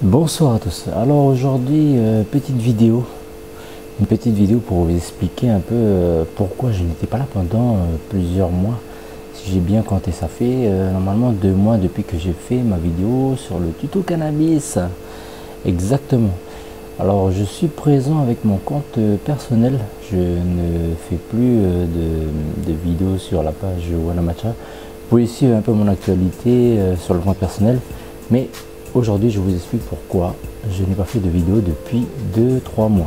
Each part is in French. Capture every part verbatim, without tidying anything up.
Bonsoir à tous. Alors aujourd'hui, euh, petite vidéo, une petite vidéo pour vous expliquer un peu euh, pourquoi je n'étais pas là pendant euh, plusieurs mois. Si j'ai bien compté, ça fait euh, normalement deux mois depuis que j'ai fait ma vidéo sur le tuto cannabis. Exactement. Alors je suis présent avec mon compte euh, personnel. Je ne fais plus euh, de, de vidéos sur la page Wanamacha. Vous pouvez suivre un peu mon actualité euh, sur le compte personnel, mais aujourd'hui, je vous explique pourquoi je n'ai pas fait de vidéo depuis deux trois mois.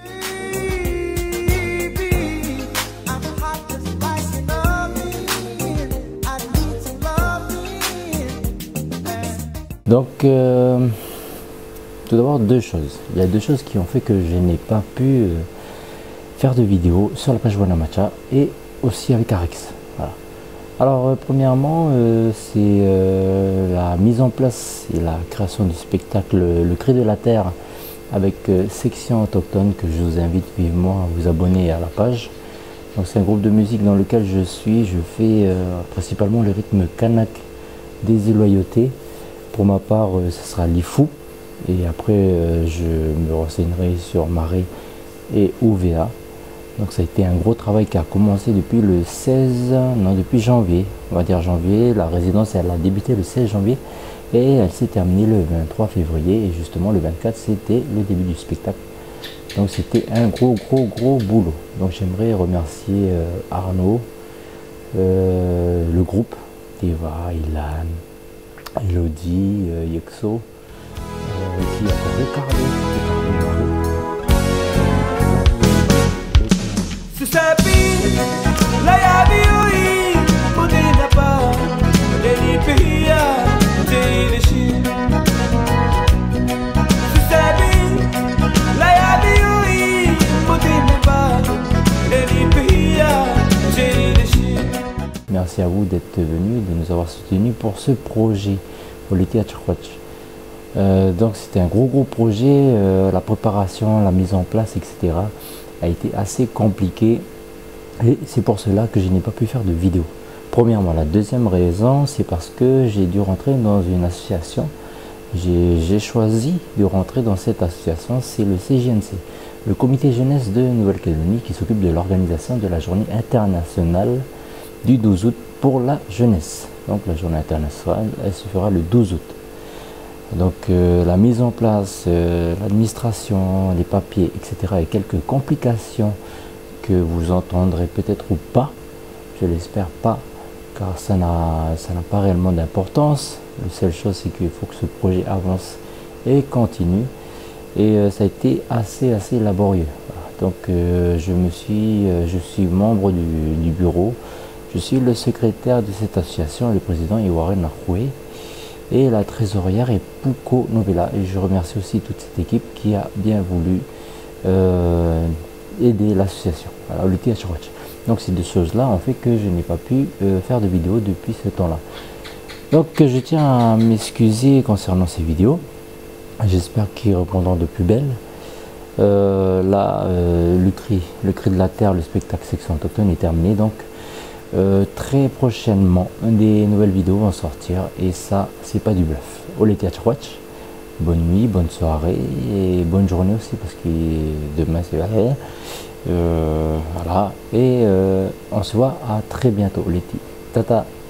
Donc, euh, tout d'abord, deux choses. Il y a deux choses qui ont fait que je n'ai pas pu euh, faire de vidéo sur la page Wanamacha et aussi avec Arex. Voilà. Alors, euh, premièrement, euh, c'est euh, la mise en place et la création du spectacle Le Cri de la Terre avec euh, Section Autochtone, que je vous invite vivement à vous abonner à la page. Donc, c'est un groupe de musique dans lequel je suis. Je fais euh, principalement le rythme kanak des Illoyautés. Pour ma part, euh, ce sera l'Ifou. Et après, euh, je me renseignerai sur Maré et O V A. Donc ça a été un gros travail qui a commencé depuis le seize, non depuis janvier, on va dire janvier. La résidence elle a débuté le seize janvier et elle s'est terminée le vingt-trois février, et justement le vingt-quatre c'était le début du spectacle. Donc c'était un gros gros gros boulot. Donc j'aimerais remercier euh, Arnaud, euh, le groupe, Eva, Ilan, Elodie, euh, Yexo, euh, qui a Ricardo, Ricardo Merci à vous d'être venus, de nous avoir soutenus pour ce projet Oleti Achkwach. Euh, donc c'était un gros gros projet, euh, la préparation, la mise en place, et cetera a été assez compliqué, et c'est pour cela que je n'ai pas pu faire de vidéo. Premièrement, la deuxième raison, c'est parce que j'ai dû rentrer dans une association. J'ai choisi de rentrer dans cette association, c'est le C J N C, le Comité Jeunesse de Nouvelle-Calédonie, qui s'occupe de l'organisation de la journée internationale du douze août pour la jeunesse. Donc la journée internationale, elle se fera le douze août. Donc euh, la mise en place, euh, l'administration, les papiers, et cetera et quelques complications que vous entendrez peut-être ou pas, je l'espère pas, car ça n'a ça n'a pas réellement d'importance. La seule chose, c'est qu'il faut que ce projet avance et continue, et euh, ça a été assez assez laborieux. Voilà. Donc euh, je me suis euh, je suis membre du, du bureau, je suis le secrétaire de cette association, le président Iwaren Nakoué, et la trésorière est Pouko Novella. Et je remercie aussi toute cette équipe qui a bien voulu euh, aider l'association. Voilà, Oleti Achkwach. Donc ces deux choses-là ont fait que je n'ai pas pu euh, faire de vidéo depuis ce temps-là. Donc je tiens à m'excuser concernant ces vidéos. J'espère qu'ils reprendront de plus belle. Euh, là, euh, le cri, le cri de la terre, le spectacle Section Autochtone est terminé. Donc euh, très prochainement, des nouvelles vidéos vont sortir, et ça, c'est pas du bluff. Oleti Achkwach. Bonne nuit, bonne soirée et bonne journée aussi, parce que demain c'est euh, voilà, et euh, on se voit à très bientôt. Oleti. Tata.